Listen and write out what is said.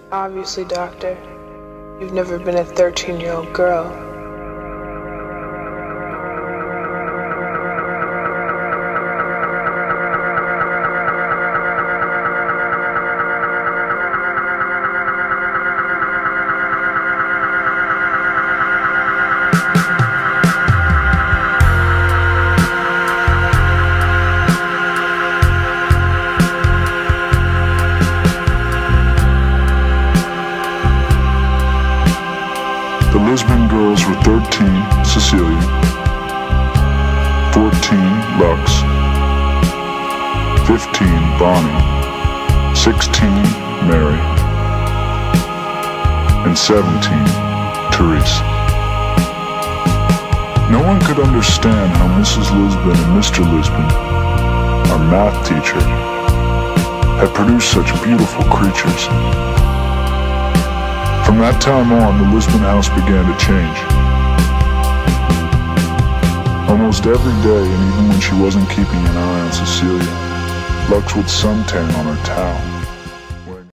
Obviously, Doctor, you've never been a 13-year-old girl. The Lisbon girls were 13, Cecilia, 14, Lux, 15, Bonnie, 16, Mary, and 17, Therese. No one could understand how Mrs. Lisbon and Mr. Lisbon, our math teacher, had produced such beautiful creatures. From that time on, the Lisbon house began to change. Almost every day, and even when she wasn't keeping an eye on Cecilia, Lux would suntan on her towel.